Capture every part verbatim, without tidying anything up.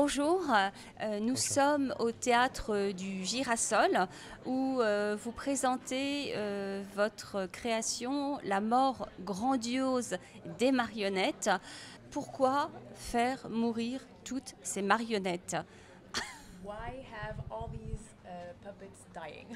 bonjour, euh, nous Bonjour. sommes au théâtre du Girasol où euh, vous présentez euh, votre création La mort grandiose des marionnettes. Pourquoi faire mourir toutes ces marionnettes? Why have all these uh, puppets dying?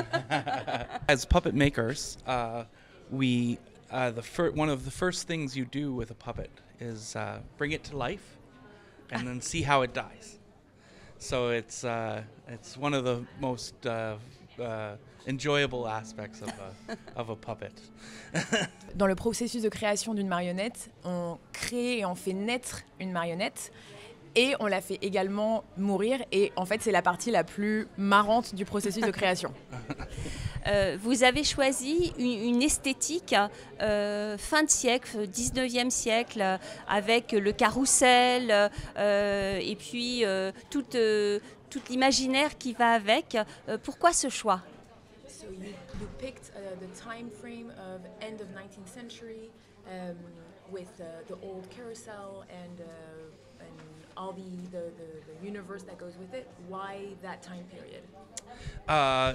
As puppet makers, uh, we uh, the fir- one of the first things you do with a puppet is uh, bring it to life, and then see how it dies. So it's uh, it's one of the most uh, uh, enjoyable aspects of a of a puppet. Dans le processus de création d'une marionnette, on crée et on fait naître une marionnette et on la fait également mourir. Et en fait, c'est la partie la plus marrante du processus de création. Euh, vous avez choisi une, une esthétique euh, fin de siècle, dix-neuvième siècle, euh, avec le carrousel euh, et puis euh, tout, euh, tout l'imaginaire qui va avec. Euh, pourquoi ce choix? So you, you picked uh, the time frame of end of nineteenth century um, with uh, the old carousel and, uh, and all the, the, the, the universe that goes with it. Why that time period? Uh,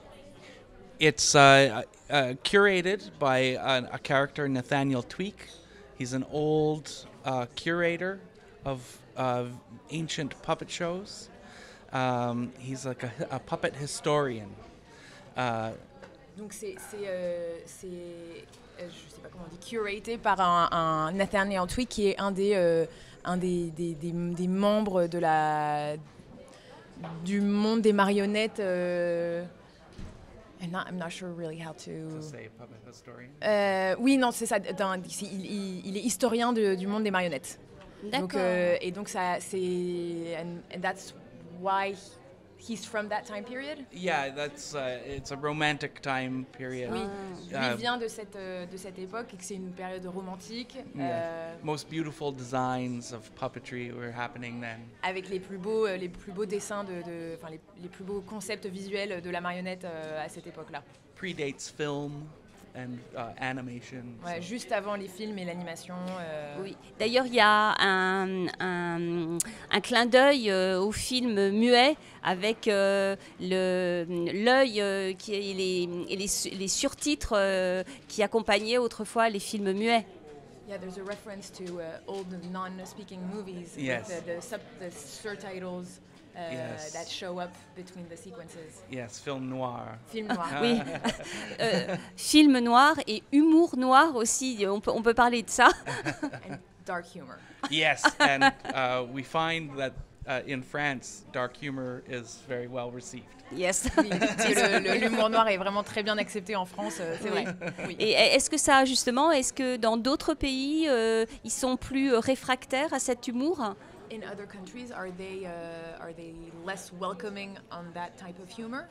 it's uh, uh, curated by a, a character, Nathaniel Tweek. He's an old uh, curator of uh, ancient puppet shows. Um, he's like a, a puppet historian. Uh, Donc c'est, c'est, euh, c'est euh, je sais pas comment on dit, curaté par un, un Nathaniel Tweek qui est un des, euh, un des, des, des, des membres de la, du monde des marionnettes. Euh, I'm not, I'm not sure really how to... to say puppet historian. Euh, oui, non, c'est ça. d'un- c'est- il, il- il est historien de- du monde des marionnettes. D'accord. Donc, euh, et donc ça, c'est, and, and that's why he's from that time period. Yeah, that's uh, it's a romantic time period. Oui, lui Uh, il vient de cette, euh, de cette époque et que c'est une période romantique Yeah. euh, Most beautiful designs of puppetry were happening then. avec les plus beaux, euh, les plus beaux dessins, de, de, enfin les, les plus beaux concepts visuels de la marionnette euh, à cette époque-là. Predates film and uh, animation. Ouais, so- juste avant les films et l'animation. euh, Oui. D'ailleurs, il y a un, un, un clin d'œil euh, au film muet avec euh, le, l'œil euh, qui, et, les, et les, su- les surtitres euh, qui accompagnaient autrefois les films muets. Yeah, there's a reference to uh, old non-speaking movies Yes. with the, the, sub, the surtitles uh, Yes. that show up between the sequences. Yes, film noir. Film noir. Oui, Euh, film noir et humour noir aussi, on peut, on peut parler de ça. And dark humor. Yes, and uh, we find that uh, in France, dark humor is very well received. Yes. Oui, parce que le- le- l'humour noir est vraiment très bien accepté en France, euh, c'est Oui. vrai. Oui. Et est-ce que ça, justement, est-ce que dans d'autres pays, euh, ils sont plus réfractaires à cet humour? In other countries, are they uh, are they less welcoming on that type of humor?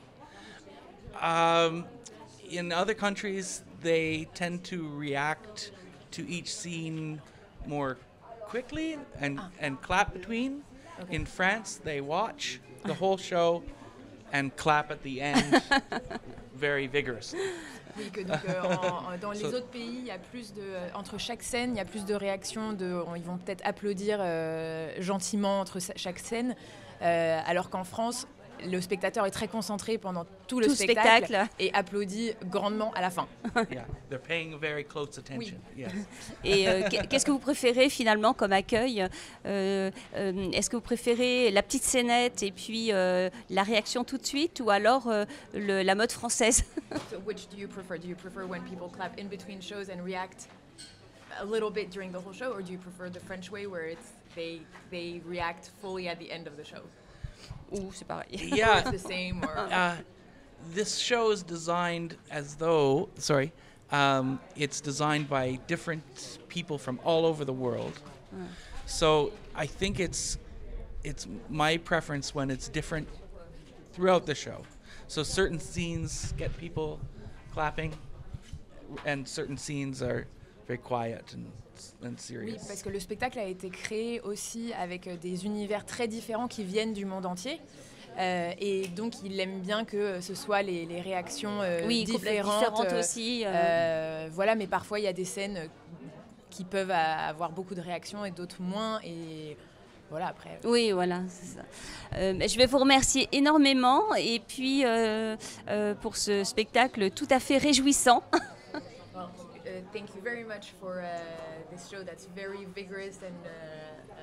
Um, in other countries, they tend to react to each scene more quickly and, and clap between. Okay. In France, they watch the whole show and clap at the end very vigorously. Oui, que donc, euh, en- en- dans les So- autres pays, il y a plus de entre chaque scène, il y a plus de réactions. De, on- ils vont peut-être applaudir euh, gentiment entre sa- chaque scène, euh, alors qu'en France, le spectateur est très concentré pendant tout le Tout le spectacle, spectacle. et applaudit grandement à la fin. Yeah, they're paying very close attention. Yes. Et euh, qu'est- qu'est-ce que vous préférez finalement comme accueil? Euh, euh, Est-ce que vous préférez la petite scénette et puis euh, la réaction tout de suite, ou alors euh, le- la mode française? So which do you prefer? Do you prefer when people clap in between shows and react a little bit during the whole show, or do you prefer the French way where it's they they react fully at the end of the show? Ou c'est pareil? Or Yeah. it's the same, or Uh, this show is designed as though, sorry, um, it's designed by different people from all over the world. So I think it's it's my preference when it's different throughout the show. So certain scenes get people clapping, and certain scenes are very quiet and and oui, serious. parce que le spectacle a été créé aussi avec euh, des univers très différents qui viennent du monde entier. Euh, et donc, il aime bien que ce soit les, les réactions euh, Oui, différentes. différentes euh, aussi. euh, euh, voilà, mais parfois, il y a des scènes qui peuvent a- avoir beaucoup de réactions et d'autres moins. Et voilà, après. Oui, voilà, c'est ça. Euh, je vais vous remercier énormément et puis euh, euh, pour ce spectacle tout à fait réjouissant. Well, uh, thank you very much for uh, this show that's very vigorous and uh,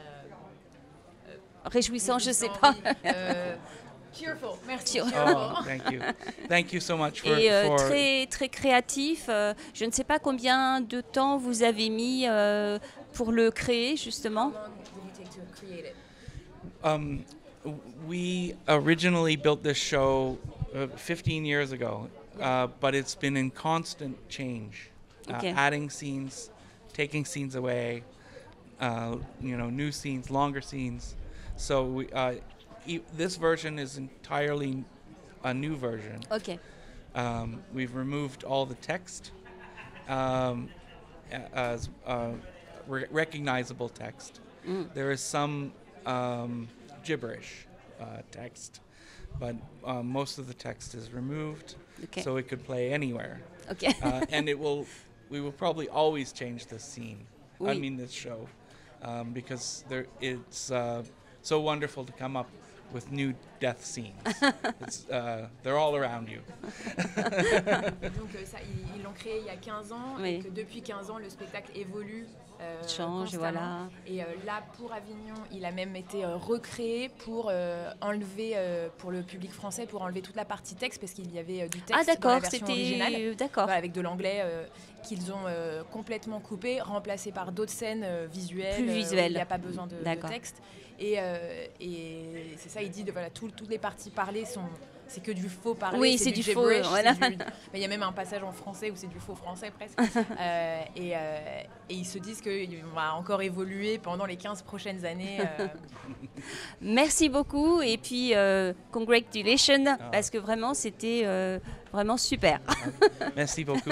uh, Réjouissant, je sais réjouissant, pas. oui, euh, cheerful, merci. Cheer- cheerful. Oh, thank you. Thank you so much for, Et euh, for très très créatif. Euh, je ne sais pas combien de temps vous avez mis euh, pour le créer justement. How long did you take to create it? Um, w- we originally built this show uh, fifteen years ago, uh, but it's been in constant change, uh, Okay. adding scenes, taking scenes away, uh, you know, new scenes, longer scenes. So we, uh, e- this version is entirely a new version. Ok. Um, we've removed all the text um, a- as uh, re- recognizable text. Mm. There is some um, gibberish uh, text, but uh, most of the text is removed, Okay. so it could play anywhere. Ok. Uh, and it will, we will probably always change this scene. I Oui. mean this show, um, because there, it's uh, so wonderful to come up with new death scenes. It's, uh, they're all around you. Donc euh, ça, ils ils l'ont créé il y a quinze ans Oui. et que depuis quinze ans, le spectacle évolue. Euh, Change, constamment. voilà. Et euh, là, pour Avignon, il a même été euh, recréé pour euh, enlever, euh, pour le public français, pour enlever toute la partie texte, parce qu'il y avait euh, du texte Ah dans la d'accord, version originale. c'était d'accord. Voilà, avec de l'anglais euh, qu'ils ont euh, complètement coupé, remplacé par d'autres scènes euh, visuelles. Plus euh, où visuelles. il n'y a pas besoin de, de D'accord. texte. Et, euh, et c'est ça, il dit, de, voilà, tout- toutes les parties parlées sont... C'est que du faux parler, Oui, c'est du faux, gibberish, voilà. c'est du- mais il y a même un passage en français où c'est du faux français presque. Euh, et, euh, et ils se disent qu'on va encore évoluer pendant les quinze prochaines années. euh. Merci beaucoup et puis euh, congratulations Ah. parce que vraiment c'était euh, vraiment super. Merci beaucoup.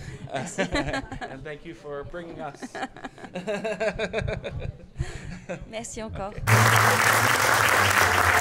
And thank you for bringing us. Merci encore. Okay.